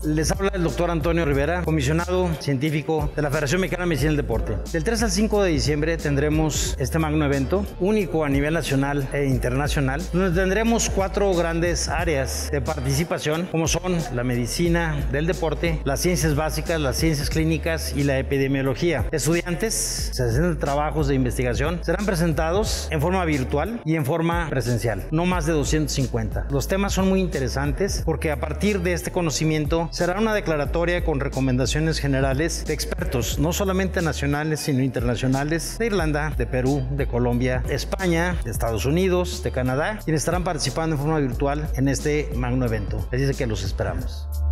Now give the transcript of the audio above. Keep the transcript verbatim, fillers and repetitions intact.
Les habla el doctor Antonio Rivera, comisionado científico de la Federación Mexicana de Medicina del Deporte. Del tres al cinco de diciembre tendremos este magno evento, único a nivel nacional e internacional, donde tendremos cuatro grandes áreas de participación, como son la medicina del deporte, las ciencias básicas, las ciencias clínicas y la epidemiología. Estudiantes, sesenta trabajos de investigación serán presentados en forma virtual y en forma presencial, no más de doscientos cincuenta. Los temas son muy interesantes porque a partir de este conocimiento será una declaratoria con recomendaciones generales de expertos, no solamente nacionales sino internacionales, de Irlanda, de Perú, de Colombia, de España, de Estados Unidos, de Canadá, quienes estarán participando en forma virtual en este magno evento. Así es que los esperamos.